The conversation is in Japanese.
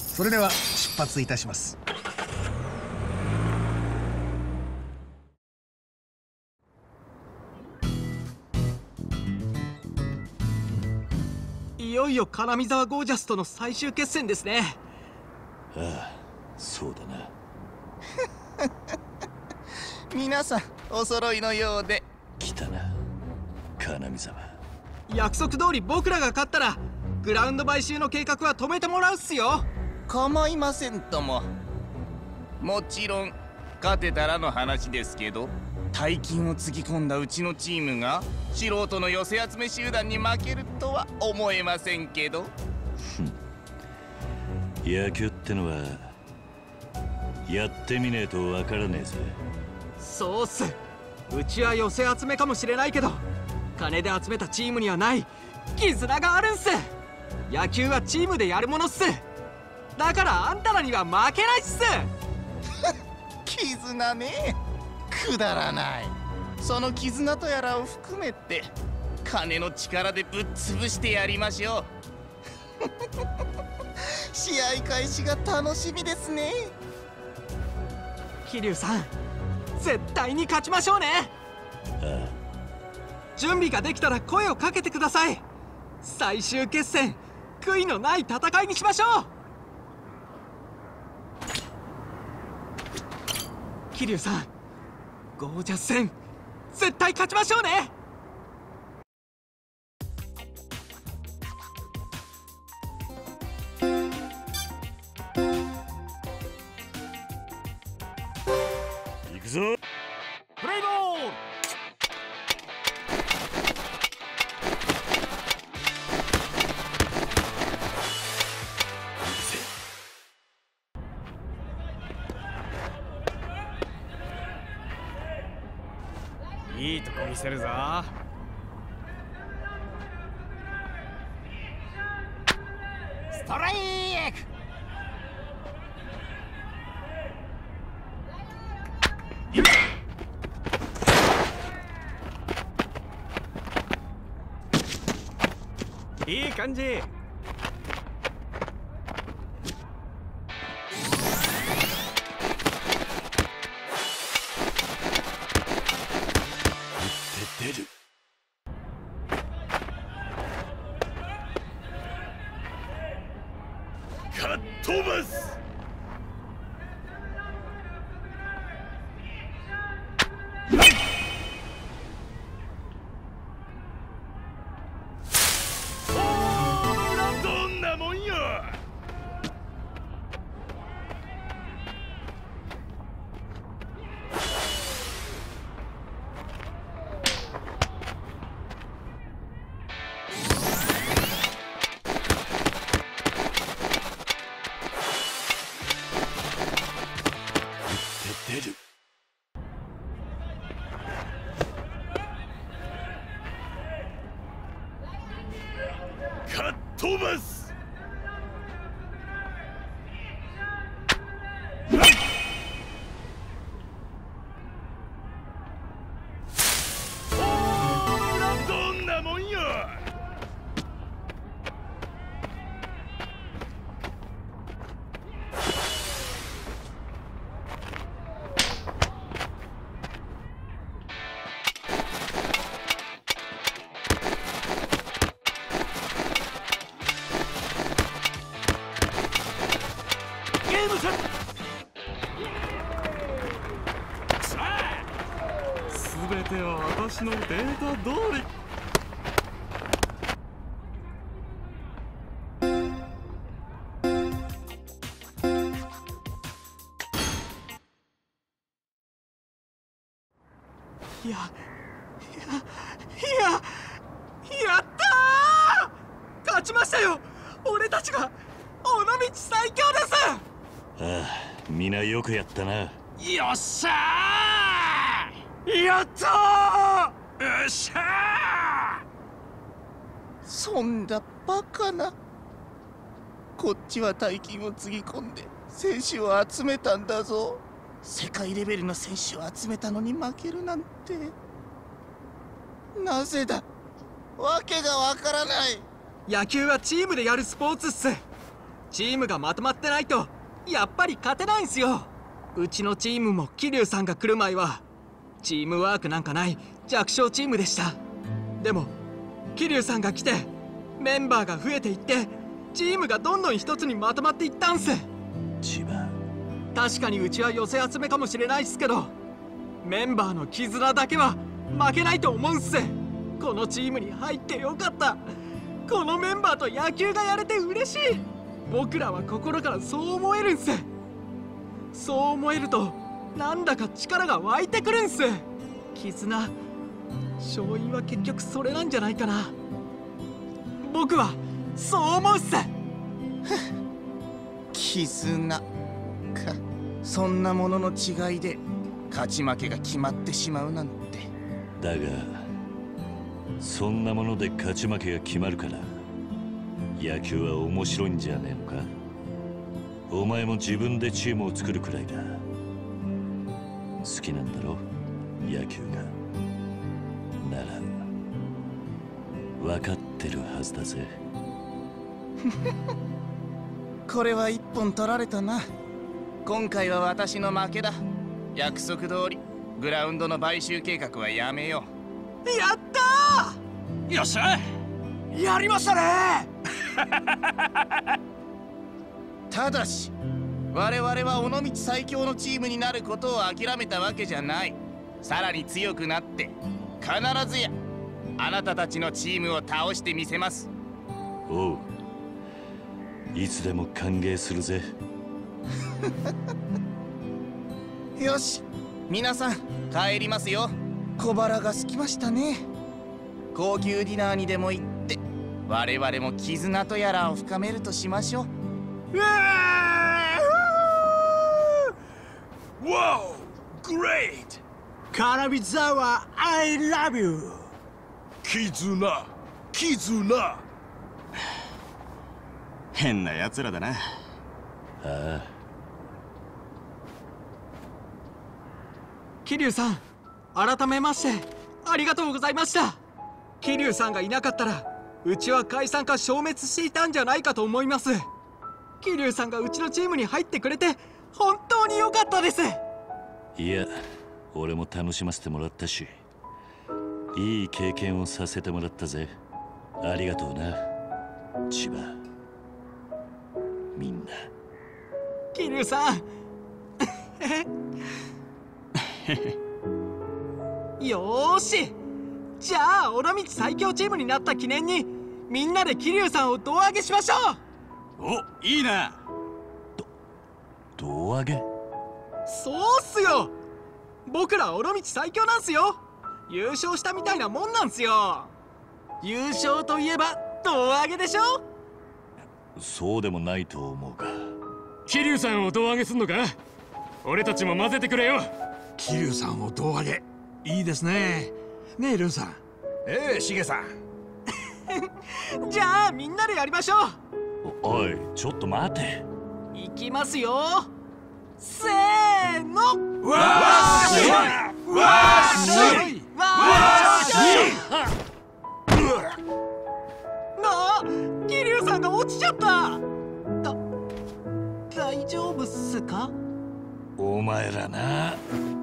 それでは出発いたします。 いよいよ金見沢ゴージャスとの最終決戦ですね。 ああ、そうだな。 皆さんお揃いのようで。 来たな、金見沢。 約束通り僕らが勝ったらグラウンド買収の計画は止めてもらうっすよ。 構いませんとも。もちろん勝てたらの話ですけど、大金をつぎ込んだうちのチームが素人の寄せ集め集団に負けるとは思えませんけど。 野球ってのはやってみねえとわからねえぜ。 そうっす。うちは寄せ集めかもしれないけど、金で集めたチームにはない絆があるんす。野球はチームでやるものっす。だからあんたらには負けないっす。 絆ね、くだらない。その絆とやらを含めて金の力でぶっ潰してやりましょう。試合開始が楽しみですね。 桐生さん、絶対に勝ちましょうね。 ああ、 準備ができたら声をかけてください。最終決戦、悔いのない戦いにしましょう。桐生さん、ゴージャス戦絶対勝ちましょうね。 行くぞ。 プレイボール。 いいとこ見せるぞ。ストライク。いい感じ。 出る。かっ飛ばす。どんなもんよ。出る。かっ飛ばす。どんなもんよ。ゲームセット。 すべては私のデータ通り。 いややったー！勝ちましたよ。俺たちが尾道最強です。 ああ、皆よくやったな。 よっしゃー！やったー！よっしゃー！ そんなバカな。こっちは大金をつぎ込んで選手を集めたんだぞ。世界レベルの選手を集めたのに負けるなんて、なぜだ。わけがわからない。 野球はチームでやるスポーツっす。 チームがまとまってないとやっぱり勝てないんすよ。うちのチームも桐生さんが来る前はチームワークなんかない弱小チームでした。でも桐生さんが来てメンバーが増えていってチームがどんどん一つにまとまっていったんす。 千葉、 確かにうちは寄せ集めかもしれないっすけど、メンバーの絆だけは負けないと思うんす。このチームに入ってよかった。このメンバーと野球がやれて嬉しい。僕らは心からそう思えるんす。そう思えるとなんだか力が湧いてくるんす。絆、勝因は結局それなんじゃないかな。僕はそう思うっす。 絆か、そんなものの違いで勝ち負けが決まってしまうなんて。 だがそんなもので勝ち負けが決まるから野球は面白いんじゃねえのか。お前も自分でチームを作るくらいだ。好きなんだろ野球が。なら分かってるはずだぜ。 これは一本取られたな。今回は私の負けだ。約束通りグラウンドの買収計画はやめよう。 やったー。 よっしゃやりましたね。 ただし我々は尾道最強のチームになることを諦めたわけじゃない。さらに強くなって必ずやあなたたちのチームを倒してみせます。 おう、いつでも歓迎するぜ。 よし、皆さん帰りますよ。小腹が空きましたね。高級ディナーにでも行って我々も絆とやらを深めるとしましょう。 Wow! Great! カラビザワ I love you! 絆絆変な奴らだな。 ああ、 桐生さん、改めましてありがとうございました。桐生さんがいなかったらうちは解散か消滅していたんじゃないかと思います。桐生さんがうちのチームに入ってくれて本当に良かったです。 いや俺も楽しませてもらったしいい経験をさせてもらったぜ。ありがとうな千葉、みんな。 桐生さんよーし、じゃあ尾道最強チームになった記念にみんなで桐生さんを胴上げしましょう。 お、いいな。 胴上げ？ そうっすよ。僕ら尾道最強なんすよ。優勝したみたいなもんなんすよ。優勝といえば胴上げでしょ。 そうでもないと思うが。 桐生さんを胴上げすんのか。俺たちも混ぜてくれよ。 桐生さんを胴上げいいですね。ねえルンさん。シゲさん。 じゃあみんなでやりましょう。 おいちょっと待て。 いきますよ。せーの。 わーしわーしわーしなあ、桐生さんが落ちちゃった。大丈夫っすか？ お前らな。